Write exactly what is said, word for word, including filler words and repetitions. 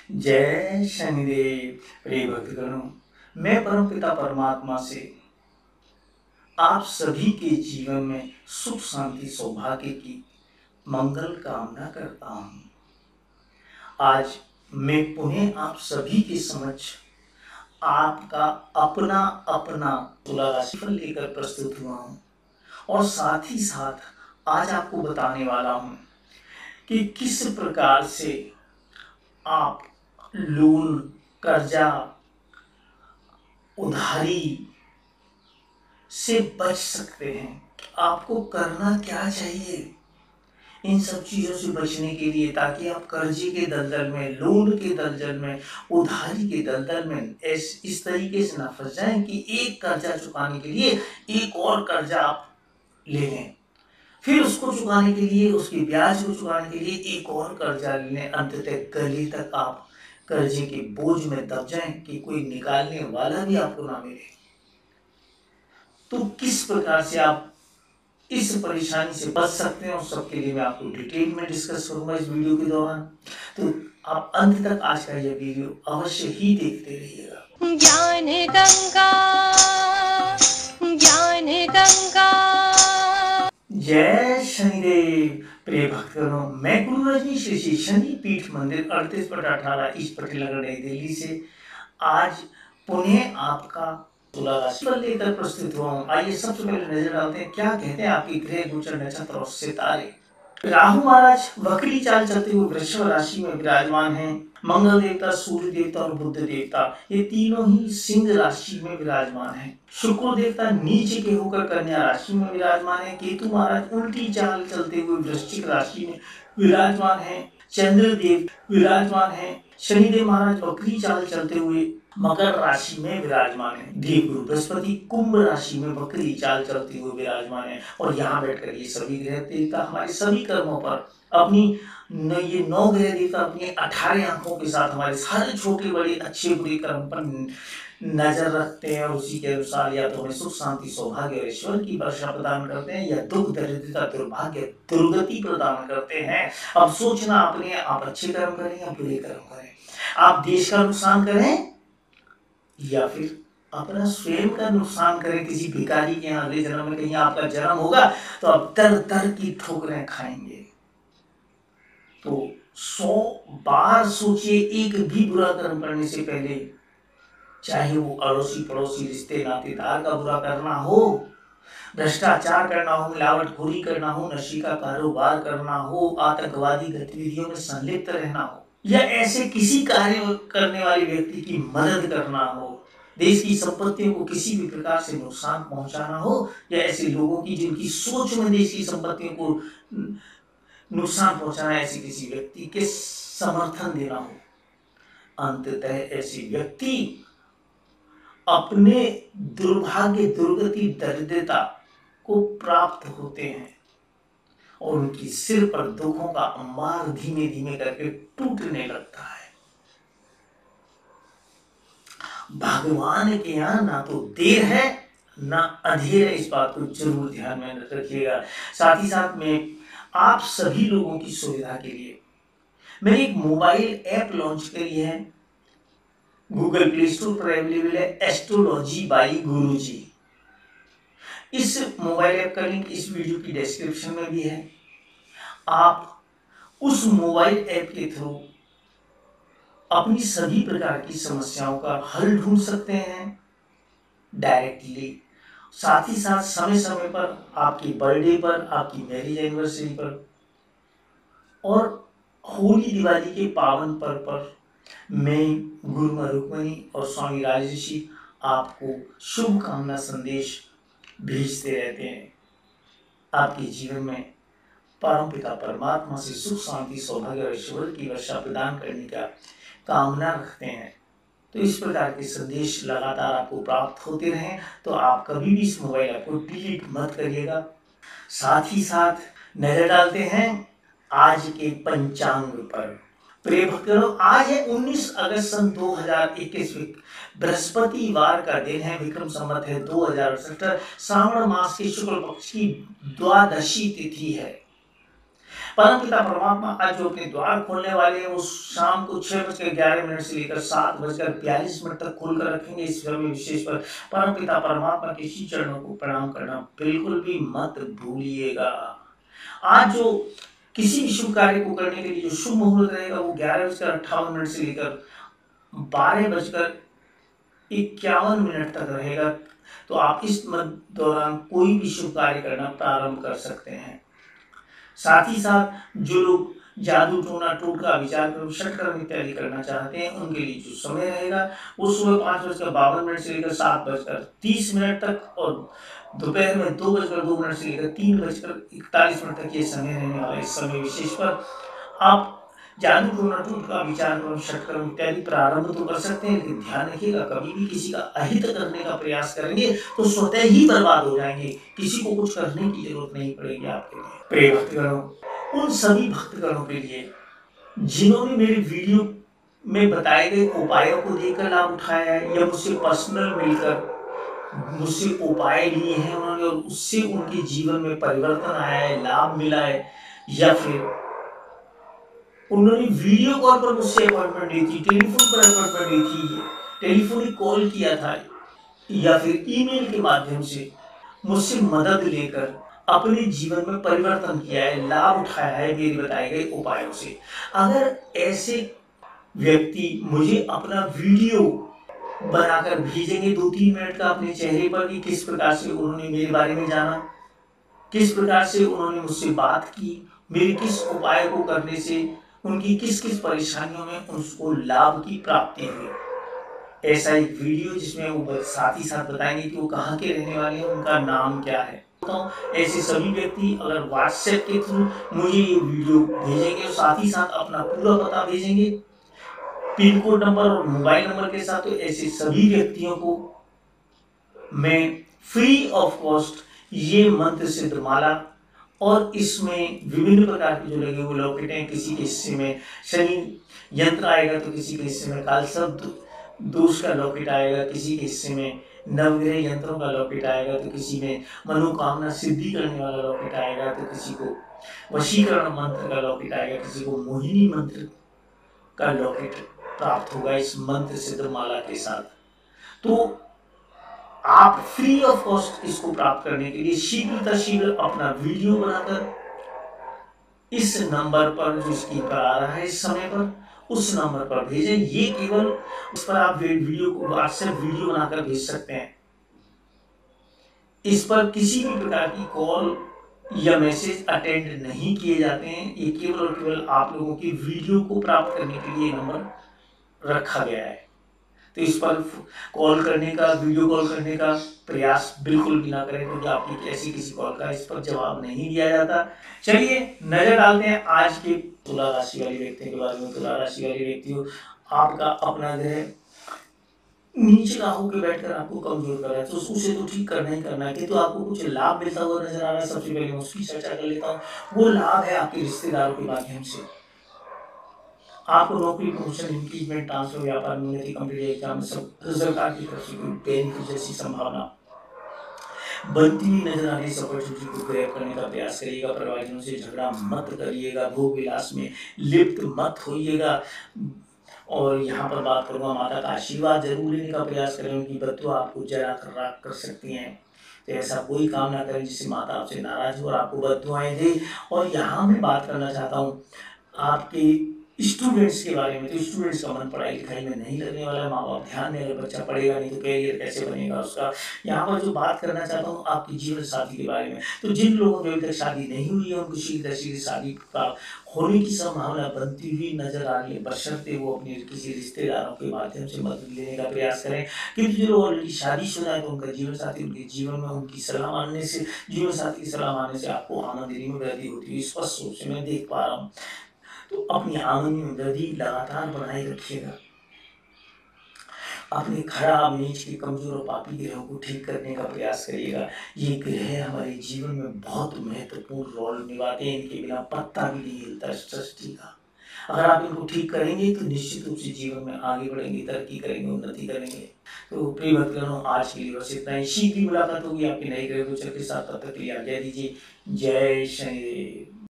जय शनिदेव। प्रिय भक्तगणों, मैं परमपिता परमात्मा से आप सभी के जीवन में सुख शांति सौभाग्य की मंगल कामना करता हूँ। आज मैं पुनः आप सभी के समक्ष आपका अपना अपना तुला राशिफल लेकर प्रस्तुत हुआ हूँ और साथ ही साथ आज आपको बताने वाला हूँ कि किस प्रकार से आप लोन, कर्जा, उधारी से बच सकते हैं। आपको करना क्या चाहिए इन सब चीज़ों से बचने के लिए, ताकि आप कर्जे के दलदल में, लोन के दलदल में, उधारी के दलदल में इस इस तरीके से ना फंस जाएं कि एक कर्जा चुकाने के लिए एक और कर्जा आप ले लें, फिर उसको चुकाने के लिए, उसके ब्याज को चुकाने के लिए एक और कर्जा ले लें, अंततः गले तक आप कर्जे के बोझ में दब जाएं कि कोई निकालने वाला भी आपको ना मिले। तो किस प्रकार से आप इस परेशानी से बच सकते हैं, उस सबके लिए मैं आपको डिटेल में डिस्कस करूंगा इस वीडियो के दौरान। तो आप अंत तक आज का यह वीडियो अवश्य ही देखते रहिएगा। ज्ञान गंगा, ज्ञान गंगा। जय शनिदेव। प्रिय भक्तगणों, मैं गुरु रजनीश ऋषि शनि पीठ मंदिर अड़तीस बटा अठारह ईस्ट पटेल नगर नई दिल्ली से आज पुनः आपका तुला राशि पर लेकर प्रस्तुत हुआ हूँ। आइए सबसे पहले नजर डालते हैं क्या कहते हैं आपकी ग्रह गोचर नक्षत्र और सितारे। राहु महाराज वक्री चाल चलते हुए वृषभ राशि में विराजमान हैं। मंगल देवता, सूर्य देवता और बुध देवता ये तीनों ही सिंह राशि में विराजमान हैं। शुक्र देवता नीचे के होकर कन्या राशि में विराजमान है। केतु महाराज उल्टी चाल चलते हुए वृश्चिक राशि में विराजमान है। चंद्र देव विराजमान है। शनिदेव महाराज वक्री चाल चलते हुए मकर राशि में विराजमान है। देवगुरु बृहस्पति कुंभ राशि में वक्री चाल चलते हुए विराजमान है। और यहाँ बैठकर ये सभी ग्रह देवता हमारे सभी कर्मों पर अपनी न, ये नौ ग्रह देवता अपनी अठारह आंखों के साथ हमारे सारे छोटे बड़े अच्छे बुरे कर्म पर नजर रखते हैं और उसी के अनुसार या तो हमें सुख शांति सौभाग्य और ईश्वर की वर्षा प्रदान करते हैं या दुख दरिद्रता दुर्भाग्य दुर्गति प्रदान करते हैं। अब सोचना अपने आप अच्छे कर्म करें या बुरे कर्म करें, आप देश का नुकसान करें या फिर अपना स्वयं का नुकसान करें। किसी भिखारी के यहाँ अगले जन्म में कहीं आपका जन्म होगा तो आप दर दर की ठोकरें खाएंगे। तो सौ बार सोचिए एक भी बुरा कर्म करने से पहले, चाहे वो अड़ोसी पड़ोसी रिश्ते नातेदार का बुरा करना हो, भ्रष्टाचार करना हो, मिलावटखोरी करना हो, नशे का कारोबार करना हो, आतंकवादी गतिविधियों में संलिप्त रहना हो, या ऐसे किसी कार्य करने वाले व्यक्ति की मदद करना हो, देश की संपत्तियों को किसी भी प्रकार से नुकसान पहुंचाना हो, या ऐसे लोगों की जिनकी सोच में देश की संपत्तियों को नुकसान पहुंचाना, ऐसे किसी व्यक्ति के समर्थन देना हो, अंततः ऐसे व्यक्ति अपने दुर्भाग्य दुर्गति दरिद्रता को प्राप्त होते हैं और उनकी सिर पर दुखों का अंबार धीमे धीमे करके टूटने लगता है। भगवान के यहाँ ना तो देर है ना अधेर है, इस बात को जरूर ध्यान में रखिएगा। साथ ही साथ में आप सभी लोगों की सुविधा के लिए मैंने एक मोबाइल ऐप लॉन्च करी है, गूगल प्ले स्टोर पर अवेलेबल है, एस्ट्रोलॉजी बाई गुरुजी। इस मोबाइल ऐप का लिंक इस वीडियो की डिस्क्रिप्शन में भी है। आप उस मोबाइल ऐप के थ्रू अपनी सभी प्रकार की समस्याओं का हल ढूंढ सकते हैं डायरेक्टली। साथ ही साथ समय समय पर आपकी बर्थडे पर, आपकी मैरिज एनिवर्सरी पर और होली दिवाली के पावन पर्व पर मैं गुरु रुक्मणी और स्वामी राजर्षि आपको शुभकामना संदेश भेजते रहते हैं। आपके जीवन में परमपिता परमात्मा से सुख शांति सौभाग्य और ईश्वर की वर्षा प्रदान करने का कामना रखते हैं। तो इस प्रकार के संदेश लगातार आपको प्राप्त होते रहें तो आप कभी भी इस मोबाइल ऐप को डिलीट मत करिएगा। साथ ही साथ नजर डालते हैं आज के पंचांग पर। प्रिय भक्तों, आज है उन्नीस अगस्त सन दो हजार इक्कीस, बृहस्पतिवार का दिन है। विक्रम संवत है दो हजार अड़सठ, श्रावण मास के शुक्ल पक्ष की द्वादशी तिथि है। परमपिता परमात्मा आज जो अपने द्वार खोलने वाले हैं वो शाम को छह बजकर ग्यारह मिनट से लेकर सात बजकर बयालीस मिनट तक खोल कर रखेंगे। इस समय विशेष पर परमपिता परमात्मा के श्री चरणों को प्रणाम करना बिल्कुल भी मत भूलिएगा। आज जो किसी भी शुभ कार्य को करने के लिए जो शुभ मुहूर्त रहेगा वो ग्यारह बजकर अट्ठावन मिनट से लेकर बारह बजकर इक्यावन मिनट तक रहेगा। तो आप इस दौरान कोई भी शुभ कार्य करना प्रारंभ कर सकते हैं। साथ ही साथ जो लोग जादू टोना टोटका विचार कर्म षटकर्म इत्यादि करना चाहते हैं उनके लिए जो समय रहेगा वो सुबह पाँच बजकर बावन मिनट से लेकर सात बजकर तीस मिनट तक और दोपहर में दो बजकर दो मिनट से लेकर तीन बजकर इकतालीस मिनट तक ये समय रहने वाला है। इस समय विशेष पर आप जादू टोना टोटका विचार कर्म षटकर्म इत्यादि प्रारंभ तो कर सकते हैं, लेकिन ध्यान रखिएगा कभी भी किसी का अहित करने का प्रयास करेंगे तो स्वतः ही बर्बाद हो जाएंगे। किसी को कुछ करने की जरूरत नहीं पड़ेगी आपके लिए। प्रिय भक्तगणों, उन सभी भक्तगणों के लिए जिन्होंने मेरे वीडियो में बताए गए उपायों को देखकर लाभ उठाया है या मुझसे पर्सनल मिलकर मुझसे उपाय लिए हैं उन्होंने और उससे उनके जीवन में परिवर्तन आया है, लाभ मिला है, या फिर उन्होंने वीडियो कॉल पर मुझसे अपॉइंटमेंट ली थी, टेलीफोन पर अपॉइंटमेंट ली थी, टेलीफोनिक कॉल किया था, या फिर ईमेल के माध्यम से मुझसे मदद लेकर अपने जीवन में परिवर्तन किया है, लाभ उठाया है मेरे बताए गए उपायों से। अगर ऐसे व्यक्ति मुझे अपना वीडियो बनाकर भेजेंगे दो तीन मिनट का अपने चेहरे पर कि किस प्रकार से उन्होंने मेरे बारे में जाना, किस प्रकार से उन्होंने मुझसे बात की, मेरे किस उपाय को करने से उनकी किस किस परेशानियों में उसको लाभ की प्राप्ति हुई, ऐसा एक वीडियो जिसमें वो साथ ही साथ बताएंगे कि वो कहाँ के रहने वाले हैं, उनका नाम क्या है। तो ऐसे सभी व्यक्ति अगर व्हाट्सएप के थ्रू मुझे ये वीडियो भेजेंगे और साथ ही साथ अपना पूरा पता भेजेंगे पिन कोड नंबर और मोबाइल नंबर के साथ, तो ऐसे सभी व्यक्तियों को मैं फ्री ऑफ कॉस्ट ये मंत्र सिद्ध माला और इसमें विभिन्न प्रकार के जो लगे हुए लॉकेट हैं, किसी के हिस्से में शनि यंत्र आएगा तो किसी के हिस्से में काल शब्द दोष का लॉकेट आएगा, किसी के हिस्से में नवग्रह यंत्रों का लॉकेट आएगा, तो किसी में मनोकामना सिद्धि करने वाला लॉकेट आएगा, तो किसी को वशीकरण मंत्र का लॉकेट आएगा, किसी को मोहिनी मंत्र का लॉकेट प्राप्त होगा इस मंत्र सिद्ध माला के साथ। तो आप फ्री ऑफ कॉस्ट इसको प्राप्त करने के लिए शीघ्र शीघ्र अपना वीडियो बनाकर इस नंबर पर जो स्क्रीन पर आ रहा है इस समय पर उस नंबर पर भेजें। ये केवल उस पर आप वीडियो को व्हाट्सएप वीडियो बनाकर भेज सकते हैं। इस पर किसी भी प्रकार की कॉल या मैसेज अटेंड नहीं किए जाते हैं। ये केवल और केवल आप लोगों की वीडियो को प्राप्त करने के लिए नंबर रखा गया है। तो इस पर कॉल करने का, वीडियो कॉल करने का प्रयास बिल्कुल भी ना करें, क्योंकि आपकी ऐसी किसी कॉल का इस पर जवाब नहीं दिया जाता। चलिए नजर डालते हैं आज के तुला राशि वाले व्यक्तियों के बारे में। तुला राशि वाले व्यक्तियों, आपका अपना ग्रह नीचे राहु के बैठकर आपको कमजोर कर रहा है, तो उसे तो ठीक करना ही करना है। कि तो आपको कुछ लाभ मिलता हुआ नजर आ रहा है। सबसे पहले मैं उसकी चर्चा कर लेता हूँ। वो लाभ है आपके रिश्तेदारों के माध्यम से। आपको नौकरी, प्रमोशन, इंक्रीमेंट, ट्रांसफर, व्यापार, उन्नति, कॉम्पिटिटिव एग्जाम, सब सरकार की तरफ से कोई बेनिफिट जैसी संभावना बनती हुई नजर आने से अपॉर्चुनिटी को ग्रैब करने का प्रयास करिएगा। परिवारजनों से झगड़ा मत करिएगा, भोग विलास में लिप्त मत होइएगा। और यहाँ पर बात करूँगा, माता का आशीर्वाद जरूर लेने का प्रयास करें। उनकी बद्दुआ आपको जला कर राख कर सकती हैं, तो ऐसा कोई काम ना करें जिससे माता आपसे नाराज हो और आपको बद्दुआएं दे। और यहाँ मैं बात करना चाहता हूँ आपके स्टूडेंट्स के बारे में। तो स्टूडेंट्स का मन पढ़ाई लिखाई में नहीं लगने वाला है। माँ बाप ध्यान दें, अगर बच्चा पढ़ेगा नहीं तो कैरियर कैसे बनेगा उसका। यहाँ पर जो बात करना चाहता हूँ आपकी जीवन साथी के बारे में। तो जिन लोगों की अभी तक शादी नहीं हुई है उनको शीघ्र शीघ्र शादी का होने की संभावना बनती हुई नजर आ रही है, बशर्ते वो अपने किसी रिश्तेदारों के माध्यम से मदद लेने का प्रयास करें। क्योंकि जो ऑलरेडी शादीशुदा है तो उनका जीवन साथी, उनके जीवन में उनकी सलाह मानने से, जीवन साथी की सलाह मानने से आपको आमदनी में वृद्धि होती है। स्पष्ट रूप से मैं देख पा रहा हूँ। तो अपनी आमदनी में वृद्धि लगातार बनाए रखिएगा। अपने खराब, नीच के, कमजोर और पापी ग्रहों को ठीक करने का प्रयास करिएगा। ये ग्रह हमारे जीवन में बहुत महत्वपूर्ण रोल निभाते हैं। इनके बिना पत्ता भी नहीं हिलता सृष्टि का। अगर आप इनको ठीक करेंगे तो निश्चित रूप से जीवन में आगे बढ़ेंगे, तरक्की करेंगे, उन्नति करेंगे। तो प्रिय भक्तगणों, आज के लिए बस इतना ही। शीघ्र मुलाकात होगी आपके नए ग्रह गोचर के साथ। तब तक के लिए आज्ञा दीजिए। जय शनिदेव।